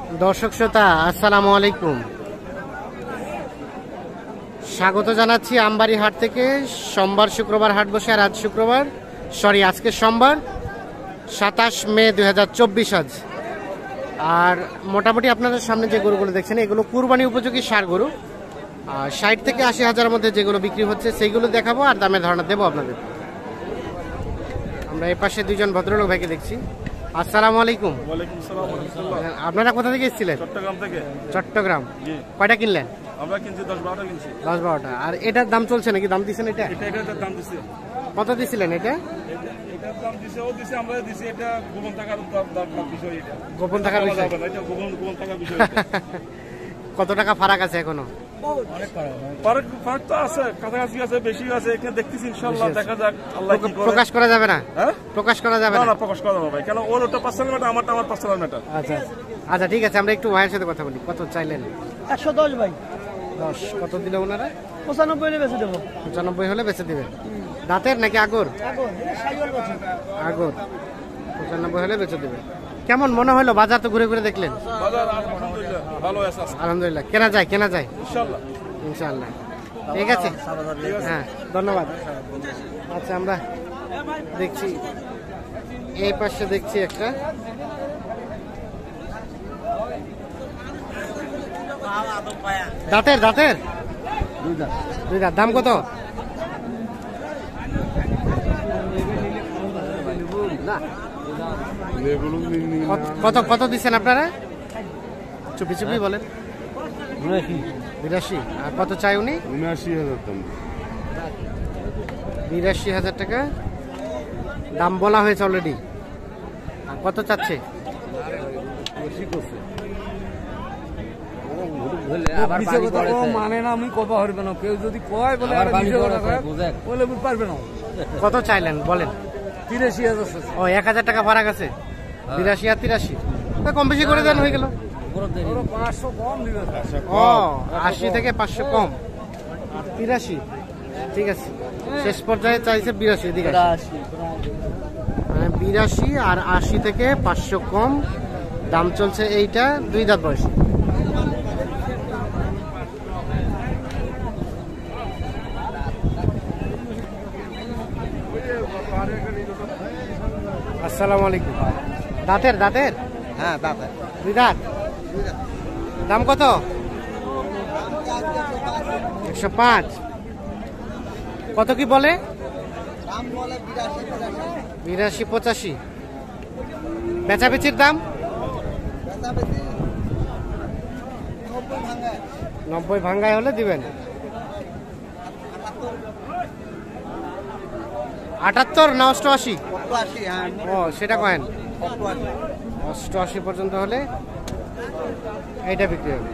দর্শক শ্রোতা আসসালামু আলাইকুম, স্বাগত জানাচ্ছি আমবাড়ি হাট থেকে। সোমবার শুক্রবার হাট বসে, আর আজ শুক্রবার আজকে সোমবার 27 মে 2024 আজ। আর মোটামুটি আপনাদের সামনে যে গরুগুলো দেখছেন এগুলো কুরবানি উপযোগী ষাঁড় গরু। 60 থেকে 80 হাজারের মধ্যে যেগুলো বিক্রি হচ্ছে সেইগুলো দেখাবো আর দামের ধারণা দেবো আপনাদের। আমরা এই পাশে দুইজন ভদ্রলোক ভাইকে দেখছি। আসসালামু আলাইকুম। ওয়ালাইকুম আসসালাম ওয়া রাহমাতুল্লাহ। আপনারা কোথা থেকে এসেছিলেন? চট্টগ্রাম থেকে। চট্টগ্রাম। জি। কয়টা কিনলেন? আমরা কিনছি 10-12টা কিনছি। 10-12টা। আর এটার দাম চলছে নাকি? দাম দিচ্ছেন এটা? এটার দাম দিছে। কত দিছিলেন এটা? এটার দাম দিছে, ও দিছে, আমরা দিছি। এটা গোপন টাকার দাম বিষয় এটা। গোপন টাকার বিষয়। এটা গোপন টাকার বিষয়। কত টাকা ফারাক আছে এখনো? ফারাক তো আছে, কাছাকাছি আছে, বেশি আছে। এখানে দেখতেছি, ইনশাআল্লাহ দেখা যাক আল্লাহ কি করে। প্রকাশ করা যাবে না? হ্যাঁ? প্রকাশ করা যাবে না? না, প্রকাশ করা যাবে ভাই। কেন ওর ওটা পার্সোনাল ম্যাটার, আমারটা আমার পার্সোনাল ম্যাটার। আচ্ছা আচ্ছা, ঠিক আছে। আমরা একটু ভাইয়ের সাথে কথা বলি। কত চাইলেন? 110 ভাই। 10। কত দিলে ওনারা? 95 হলে বেচে দেবো। 95 হলে বেচে দিবেন। দাঁতের নাকি আগর? আগর। 95 হলে বেচে দিবেন। কেমন মনে হলো? বাজার তো ঘুরে ঘুরে দেখলেন। বাজার আলহামদুলিল্লাহ ভালো আছে। আলহামদুলিল্লাহ। কেনা যায় ইনশাআল্লাহ। ইনশাআল্লাহ। ঠিক আছে, হ্যাঁ, ধন্যবাদ। আচ্ছা, আমরা দেখছি এই পাশে দেখছি একটা। দাঁতের দুই দাঁত। দাম কত? কত কত দিচ্ছেন আপনারা? চুপি চুপি বলেন। 82। আর কত চাই উনি? 79,000 দাম। 82,000 টাকা দাম বলা হয়েছে অলরেডি। আর কত চাচ্ছে? মানে না, আমি কবা হইবে না। কেউ যদি কয় বলে পারবে না। কত চাইলেন বলেন? 83,000। ও, 1,000 টাকা ফারাক আছে। 82 আর 83 কম বেশি করে দেন, হয়ে গেল। 500 কম দিবে। ও, 80 থেকে 500 কম। 83, ঠিক আছে। শেষ পর্যায়ে চাইছে 82। এদিকে মানে 82 আর 80 থেকে 500 কম দাম চলছে। এইটা 2 দাঁত বয়স। আসসালামু আলাইকুম। দাঁতের? হ্যাঁ, দাদা। 2 দাঁত। দাম কত? 105। কত কি বলে? 82-85। বেচাবেচির দাম 90 ভাঙ্গায় হলে দিবেন। 78 না 88? ও, সেটা কয়েন। 88 পর্যন্ত হলে এইটা বিক্রি হবে।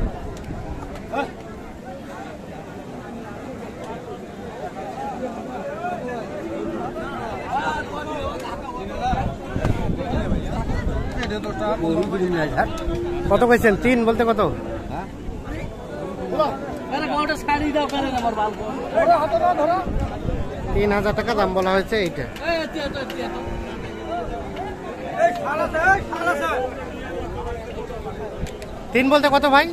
কত কইছেন? 3 বলতে কত? 3,000 টাকা দাম বলা হয়েছে এইটা। 3 বলতে কত ভাই?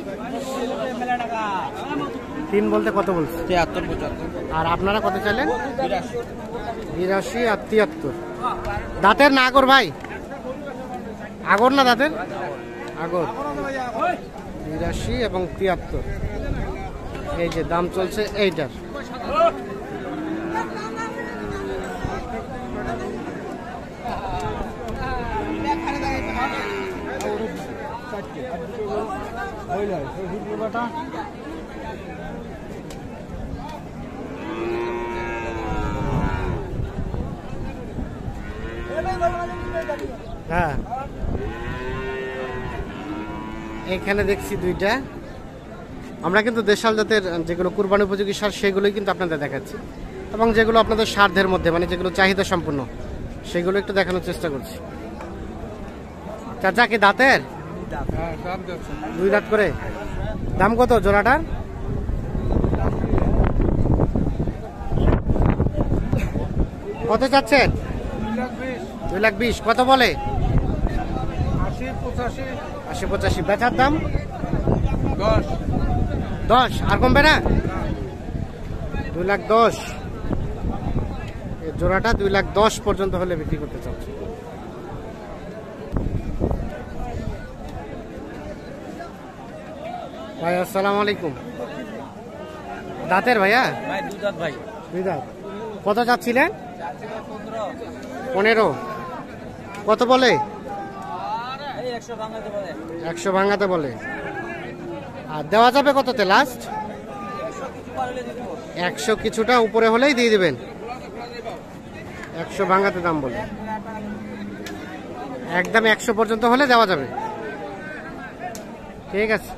3 বলতে কত বলছে? 73-75। আর আপনারা কত চাইলেন? 82 আর 73। দাঁতের না আগর ভাই? আগর না দাঁতের? আগর। 82 এবং 73। এই যে দাম চলছে এইটার। হ্যাঁ, এখানে দেখছি 2টা। আমরা কিন্তু দেশাল জাতের যেগুলো কুরবানি উপযোগী সার সেগুলোই কিন্তু আপনাদের দেখাচ্ছি, এবং যেগুলো আপনাদের সাধ্যের মধ্যে মানে যেগুলো চাহিদা সম্পূর্ণ সেগুলো একটু দেখানোর চেষ্টা করছি। চাচা কি দাঁতের? 2 দাঁত করে। দাম কত জোড়াটার? কত চাচ্ছেন? 2,20,000। কত বলে? 80-85 বেচার দাম 10 আর কমবে না? 2,10,000 এই জোড়াটা 2,10,000 পর্যন্ত হলে বিক্রি করতে চাচ্ছি। ভাই আসসালামু আলাইকুম। দাঁতের ভাইয়া? ভাই দুই দাঁত ভাই। দুই দাঁত। কত চাচ্ছিলেন? 15। কত বলে? 100 ভাঙাতে বলে। আর দেওয়া যাবে কততে লাস্ট? 100 কিছুটা উপরে হলেই দিয়ে দিবেন। 100 ভাঙাতে দাম বলে, একদম 100 পর্যন্ত হলে দেওয়া যাবে। ঠিক আছে।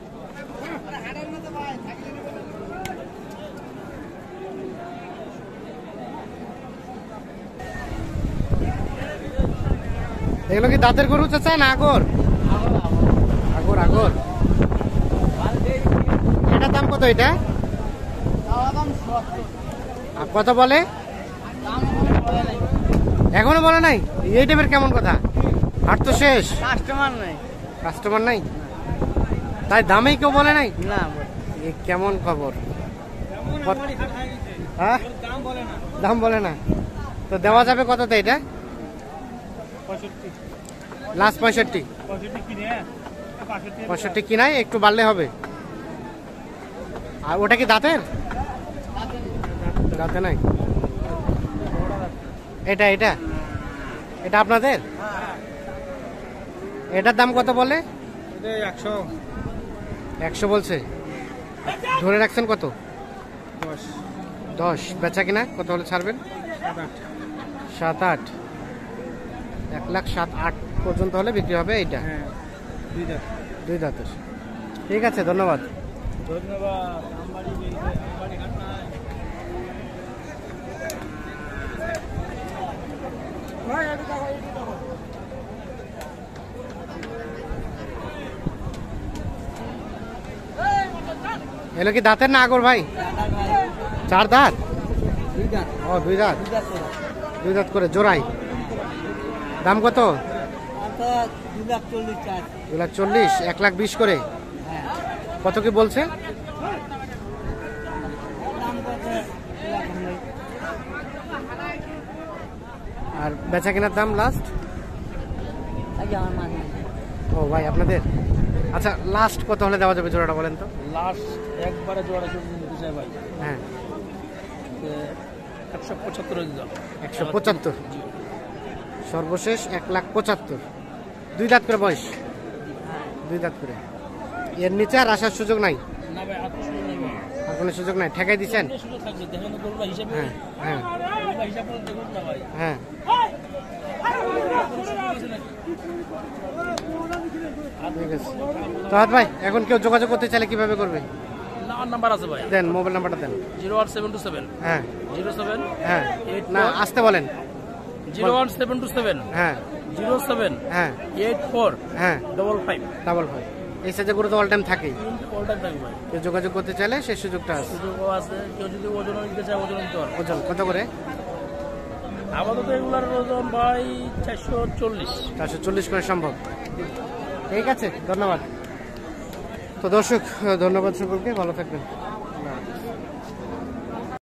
এগুলো কি দাঁতের গরু চাচা না আগর? আগর আগর। এটার দাম কত? এটা আর কত বলে? এখনো বলে নাই? এই টাইপের কেমন কথা? হাট তো শেষ, কাস্টমার নাই। কাস্টমার নাই তাই দামেই কেউ বলে নাই? না। এ কেমন খবর? হ্যাঁ দাম বলে না তো দেওয়া যাবে কততে এটা? লাস্ট 65। 65 কিনাই, একটু বাড়লে হবে। আর ওটা কি দাঁতের? দাঁতে নাই। এটা এটা এটা আপনাদের? এটার দাম কত বলে? 100 বলছে। ধরে রাখছেন কত? 10। বেচা কিনা কত হলে ছাড়বেন? 7-8। 1,07,8 পর্যন্ত হলে বিক্রি হবে এইটা। দুই দাঁতের। ঠিক আছে, ধন্যবাদ। এগুলো কি দাঁতের না আগর ভাই? 4 দাঁত? ও 2 দাঁত। 2 দাঁত করে জোড়াই। দাম কত? 2,40,000। 1,20,000 করে। কত কি বলছে? আর বেচা কেনার দাম লাস্ট? ও ভাই আপনাদের? আচ্ছা লাস্ট কত হলে দেওয়া যাবে জোড়াটা বলেন তো? লাস্ট একবারে জোড়া চাই ভাই। হ্যাঁ 175। 175 সর্বশেষ 1,75,000। 2 দাঁত করে বয়স? 2 দাঁত করে। এর নিচে আর আসার সুযোগ নাই? না ভাই, আর সুযোগ নেই ভাই। আর কোনো সুযোগ নাই? ঠেকাই দিচ্ছেন? সুযোগ থাকবে, দেখেন গরুটা হিসাবে। হ্যাঁ হ্যাঁ হিসাব করে দেখুন না ভাই। হ্যাঁ। ঠিক আছে তো ভাই, এখন কেউ যোগাযোগ করতে চাইলে কিভাবে করবে? নাম্বার আছে ভাই, দেন, মোবাইল নাম্বারটা দেন। 01727 হ্যাঁ 07 হ্যাঁ না আসতে বলেন। 01727 হ্যাঁ 07 হ্যাঁ 84 হ্যাঁ 55 55। এই সাইজে গরু তো অল টাইম থাকেই। অল টাইম থাকবে ভাই। কেউ যোগাযোগ করতে চাইলে সেই সুযোগটা আছে। সুযোগও আছে। কেউ যদি ওজন নিতে চায় ওজন নিতে পারবে। ওজন কত করে? আপাতত এগুলার ওজন ভাই 440। 440 করে সম্ভব। ঠিক আছে, ধন্যবাদ। তো দর্শক, ধন্যবাদ সকলকে, ভালো থাকবেন।